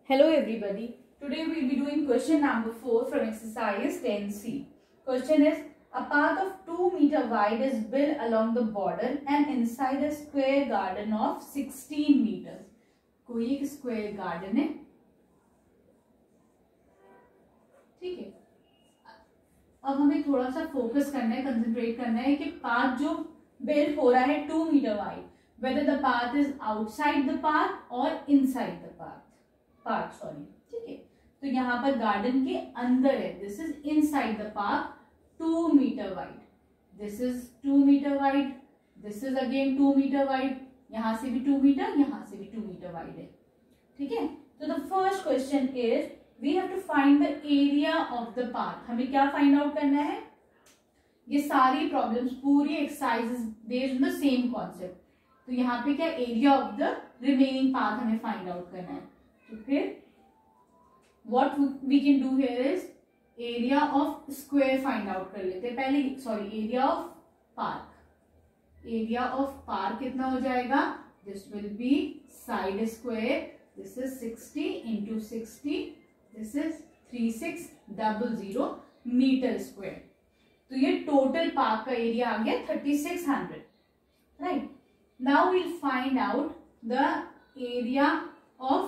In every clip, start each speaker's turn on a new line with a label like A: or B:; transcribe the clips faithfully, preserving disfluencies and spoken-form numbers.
A: Hello everybody. Today we will be doing question number four from exercise ten C. Question is, a path of two meter wide is built along the border and inside a square garden of sixteen meters. कोई एक square garden है, ठीक है. अब हमें थोड़ा सा focus करना है, कंसंट्रेट करना है कि पाथ जो बिल्ड हो रहा है two meter wide, whether the path is outside the path or inside the path. Part sorry ठीक है. तो यहाँ पर गार्डन के अंदर है. This is inside the park, two meter wide. This is two meter wide. This is again two meter wide. यहाँ से भी टू मीटर, यहाँ से भी टू मीटर वाइड है. ठीक है. तो the first question is we have to find the area of the park. हमें क्या फाइंड आउट करना है? ये सारी प्रॉब्लम्स पूरी exercises based on the same concept. तो यहाँ पे क्या area of the remaining park हमें फाइंड आउट करना है. तो फिर what we can do here is area of square find out कर लेते हैं पहले. Sorry area of park. area of park कितना हो जाएगा? this will be side square. this is sixty into sixty. this is three six double zero meter square. तो ये total park का एरिया आ गया thirty six hundred. Right. Now will find out the area of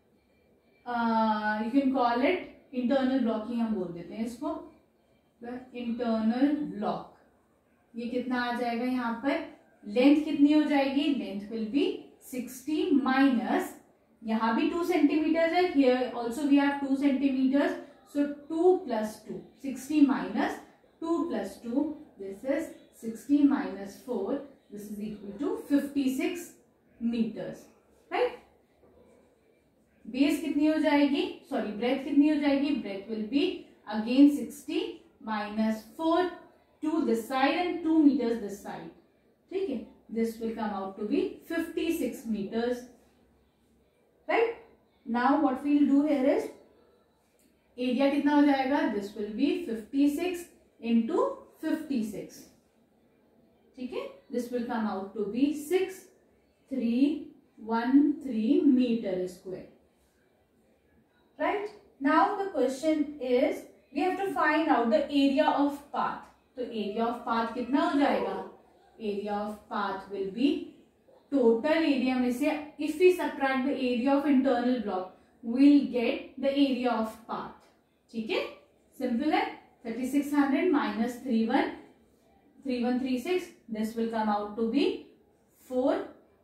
A: you can call it internal block ही हम बोल देते हैं इसको. इंटरनल ब्लॉक ये कितना आ जाएगा? यहाँ पर लेंथ कितनी हो जाएगी? Length will be sixty minus, यहाँ भी टू सेंटीमीटर है, here also we have two centimeter. So two plus two, sixty minus two plus two, this is sixty minus four, this is equal to fifty six metres. Right. Base कितनी हो जाएगी? Sorry breadth कितनी हो जाएगी? Breadth will be again sixty minus four two this side and two meters this side. ठीक है. This will come out to be fifty six metres. Right. Now what we will do here is area कितना हो जाएगा? This will be fifty six into fifty six. ठीक है. This will come out to be six three one three metre square. Right. Now the question is we have to find out the area of path. तो area of path कितना हो जाएगा? Area of path will be total area में से if we subtract the area of internal block, we'll get the area of path. ठीक है. Simple है. Thirty six hundred minus three one three one three six. This will come out to be four.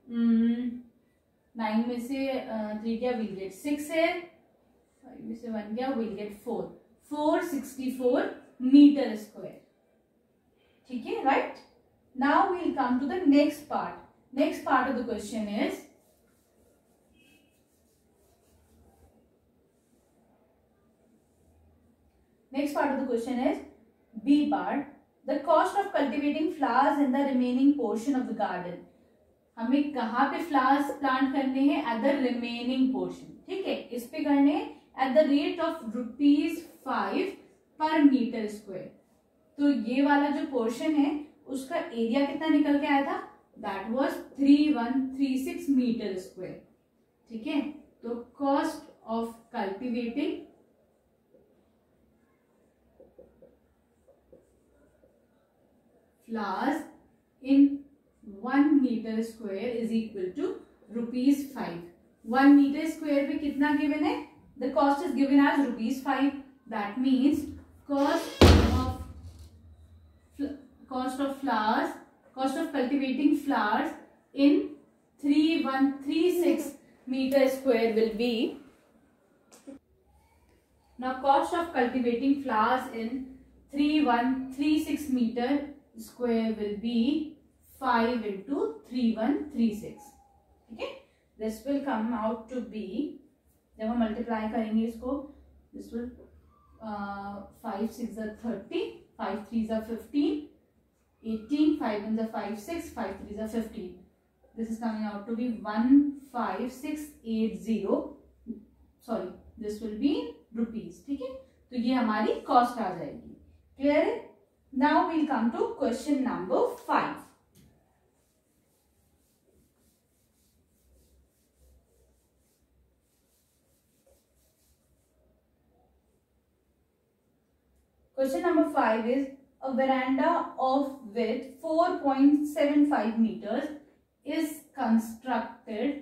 A: Nine में से three क्या? we'll get six है. Five से one गया, will get four. Four sixty four meter square. ठीक है. Right. Now we'll come to the next part. Next part of the question is next part of the question is b part. The cost of cultivating flowers in the remaining portion of the garden. हमें कहाँ पे flowers plant करने हैं? At the remaining portion. ठीक है. इस पे करने हैं at the rate of rupees five per metre square. तो ये वाला जो पोर्शन है उसका एरिया कितना निकल के आया था? That was three one three six meter square. ठीक है. तो cost of cultivating flowers in one meter square is equal to rupees five. One meter square पे कितना गिवन है? The cost is given as rupees five. That means cost of cost of flowers, cost of cultivating flowers in three one three six meter square will be. Now cost of cultivating flowers in three one three six meter square will be five into three one three six. Okay. This will come out to be, जब हम multiply करेंगे इसको, this will five six thirty, five three fifteen, eighteen, five one five six, five three fifteen. This is coming out to be one five six eight zero. Sorry this will be rupees. ठीक है. तो ये हमारी cost आ जाएगी. Clear है. Now will come to question number five. Question number five is a veranda of width four point seven five meters is constructed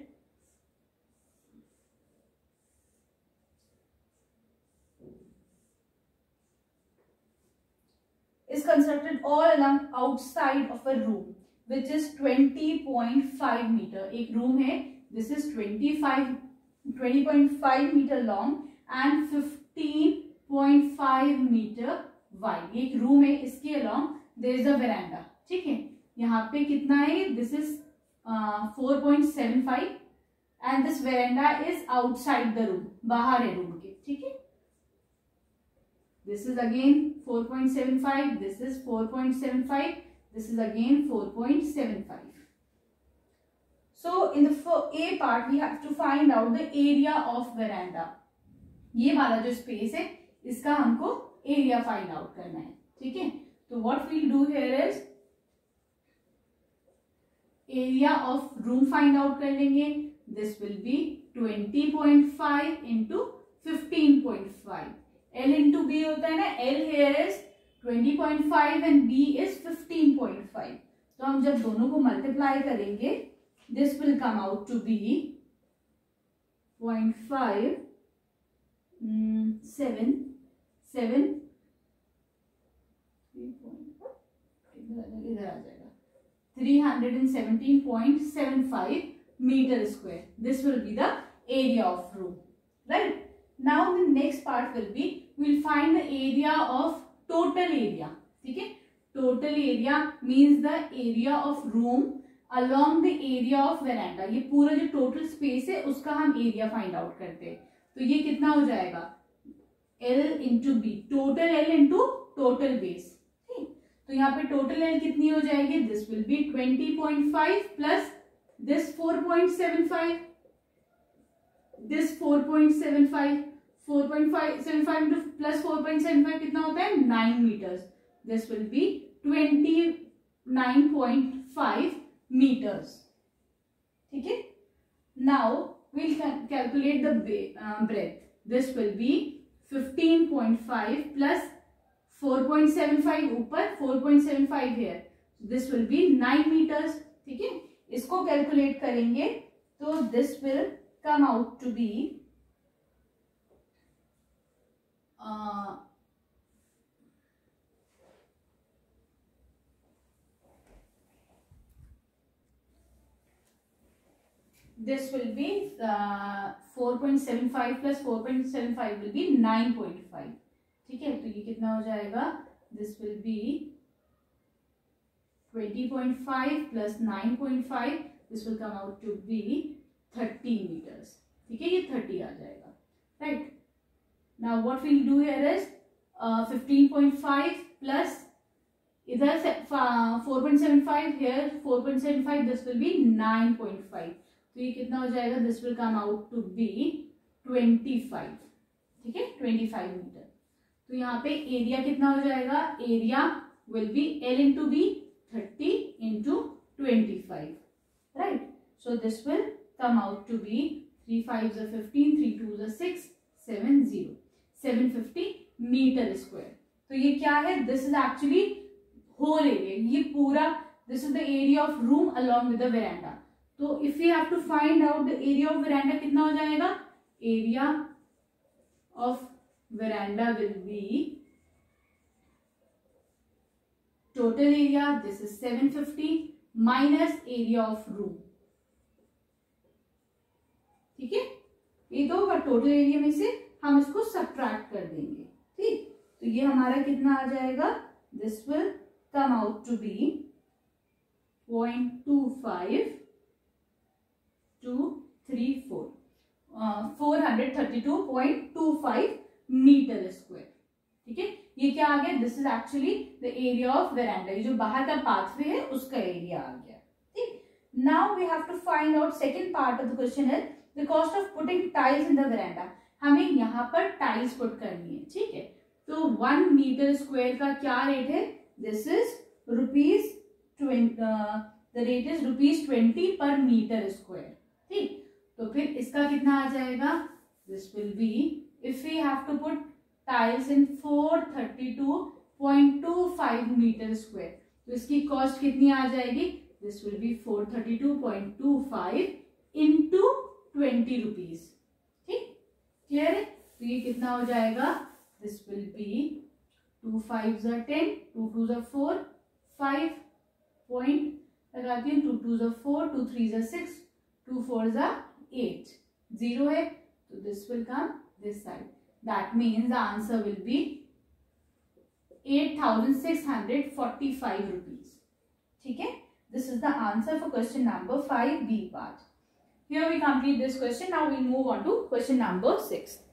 A: is constructed all along outside of a room which is twenty point five meter. एक room है, this is twenty-five twenty point five meter long and fifteen point five meter wide. एक room है, इसके along there is a veranda. ठीक है, यहाँ पे कितना है, this is uh, four point seven five and this veranda is outside the room, बाहर है room के. ठीक है, this is again four point seven five, this is four point seven five, this is again four point seven five. So in the A part we have to find out the area of veranda. ये वाला जो space है इसका हमको area find out करना है. ठीक है, तो what we'll do here is area of room find out कर लेंगे. This will be twenty point five into fifteen point five. L into B होता है ना, L here is twenty point five and B is fifteen point five. तो हम जब दोनों को मल्टीप्लाई करेंगे this will come out to be zero point five seven seven इधर आ जाएगा three hundred seventeen point seven five meter square. This will be the area of room, right? Now the next part will be we'll find the area of total area. ठीक है, total area means the area of room along the area of veranda. ये पूरा जो total space है उसका हम area find out करते हैं. तो ये कितना हो जाएगा, L into B, total L into total base. ठीक, तो यहाँ पे total L कितनी हो जाएगी, this will be twenty point five plus this four point seven five, this four point seven five, four point seven five into plus four point seven five कितना होता है, nine meters. This will be twenty-nine point five meters. ठीक है, now we'll calculate the uh, breadth. This will be fifteen point five plus four point seven five ऊपर, four point seven five here. This will be nine meters. ठीक है, इसको calculate करेंगे तो this will come out to be uh, this will be uh, four point seven five plus four point seven five will be nine point five. ठीक है, तो ये कितना हो जाएगा, this will be twenty point five plus nine point five, this will come out to be thirty meters. ठीक है, ये thirty आ जाएगा, right? Now what we'll do here is uh, fifteen point five plus इधर से four point seven five here four point seven five, this will be nine point five. तो ये कितना हो जाएगा, this will come out to be twenty-five. ठीक है, twenty-five metre. तो यहाँ पे एरिया कितना हो जाएगा, area will be L into B, thirty into twenty-five, right? So this will come out to be three fives are fifteen, three twos are six, seven zero, seven fifty meter square. तो ये क्या है, this is actually whole area. ये पूरा this is the area of room along with the veranda. तो if we have to find out the area of veranda कितना हो जाएगा, area of veranda will be total area, this is seven fifty minus area of room. ठीक है, ये तो होगा total area में से हम इसको सब्ट्रैक्ट कर देंगे. ठीक, तो ये हमारा कितना आ जाएगा, this will come out to be zero point two five two three four, uh, four hundred thirty-two point two five meter square. ठीक है, ये क्या आ गया, this is actually the area of veranda. ये जो बाहर का पाथवे है उसका एरिया आ गया. ठीक, now we have to find out second part of the question is the cost of putting tiles in the veranda. हमें यहाँ पर टाइल्स पुट करनी है. ठीक है, तो वन मीटर स्क्वायर का क्या रेट है, this is rupees twenty, the rate is rupees twenty per metre square. ठीक, तो फिर इसका कितना आ जाएगा, this will be if we have to put tiles in four thirty two point two five metre square, तो इसकी कॉस्ट कितनी आ जाएगी, this will be four thirty two point two five into twenty rupees. ठीक, clear है? तो ये कितना हो जाएगा, this will B to five ज़ा टेन, टू टू ज़ा फोर, फाइव पॉइंट लगाती हूँ, टू टू ज़ा फोर, टू थ्री ज़ा सिक्स, टू फोर ज़ा एट, जीरो है, तो this will come this side, that means the answer will be eight thousand six hundred forty five rupees. ठीक है, this is the answer for question number five B part. Here we complete this question. Now we move on to question number six.